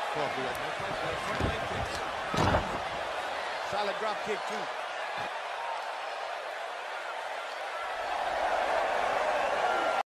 Coffee up. No place for front leg kicks. Solid drop kick, too.